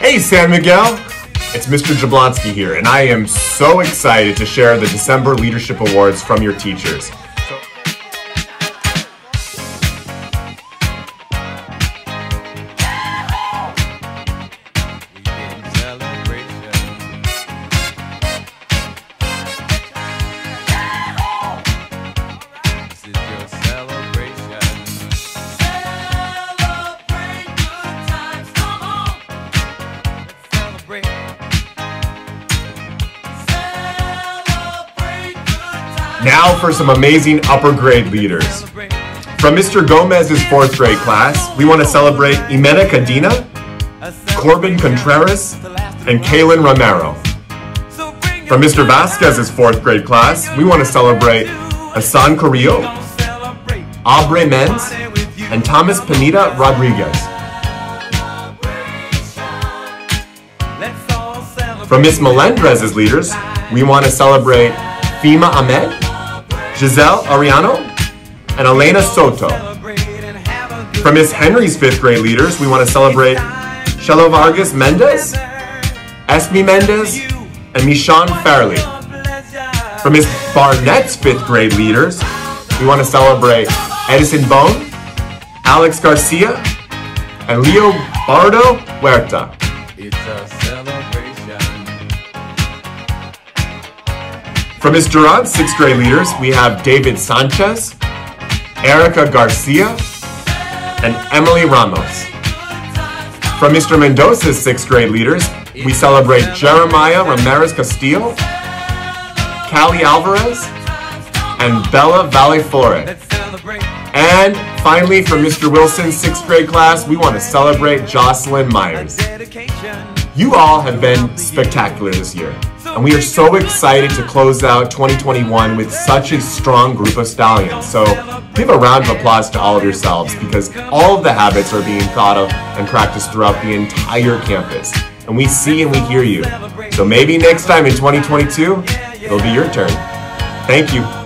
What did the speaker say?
Hey San Miguel, it's Mr. Jablonski here, and I am so excited to share the December Leadership Awards from your teachers. Now for some amazing upper grade leaders. From Mr. Gomez's 4th grade class, we want to celebrate Imena Cadena, Corbin Contreras, and Kaylin Romero. From Mr. Vasquez's 4th grade class, we want to celebrate Hassan Carrillo, Aubrey Menz, and Thomas Pineda Rodriguez. From Miss Melendrez's leaders, we want to celebrate Fima Ahmed, Giselle Ariano, and Elena Soto. From Miss Henry's 5th grade leaders, we want to celebrate Shelo Vargas Mendez, Esme Mendez, and Michonne Farley. From Miss Barnett's 5th grade leaders, we want to celebrate Edison Bone, Alex Garcia, and Leo Bardo Huerta. It's a celebration. From Ms. Durant's 6th grade leaders, we have David Sanchez, Erica Garcia, and Emily Ramos. From Mr. Mendoza's 6th grade leaders, we celebrate Jeremiah Ramirez Castillo, Callie Alvarez, and Bella Vallefore. And finally, from Mr. Wilson's 6th grade class, we want to celebrate Jocelyn Myers. You all have been spectacular this year, and we are so excited to close out 2021 with such a strong group of stallions. So give a round of applause to all of yourselves, because all of the habits are being thought of and practiced throughout the entire campus. And we see and we hear you. So maybe next time in 2022, it'll be your turn. Thank you.